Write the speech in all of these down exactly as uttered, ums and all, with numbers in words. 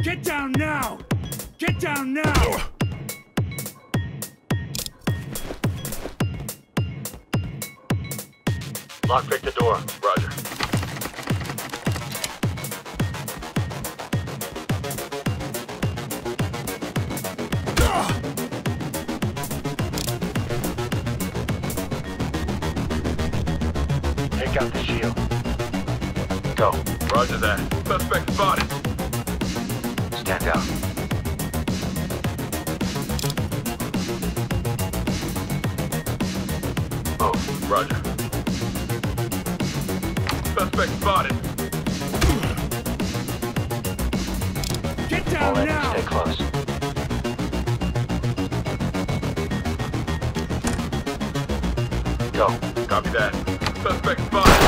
Get down now! Get down now! Lockpick the door. Roger. Take out the shield. Go. Roger that. Suspect spotted. Stand down. Move. Roger. Suspect spotted. Get down All in. now! Stay close. Go. Copy that. Suspect spotted.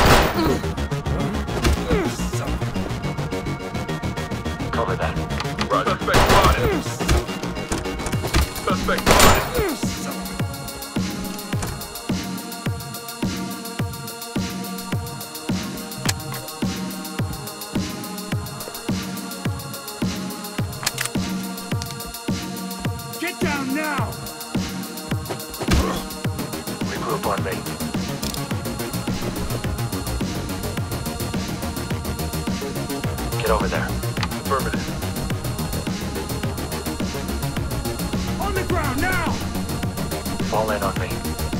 Cover that. Roger. Suspect spotted. Suspect spotted. Get down now! Regroup on me. Get over there. Affirmative. On the ground now! Fall in on me.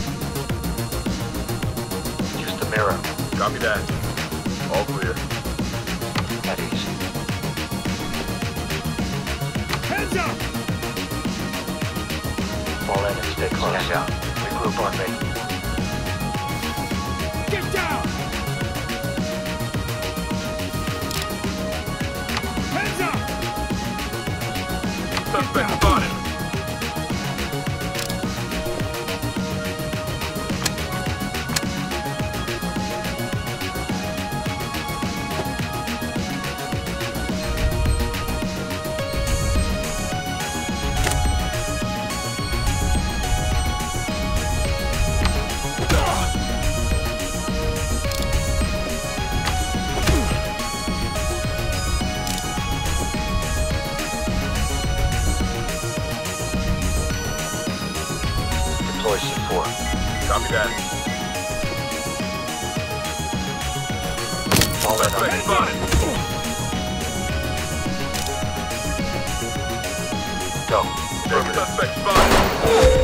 Use the mirror. Copy that. All clear. At ease. Hands up! Fall in and stay close. Stand down. Regroup on me. Get down! Hands up! Suspect spotted. Deploy C four. Copy that. Fall in on me. Spotted. Go. Suspect spotted.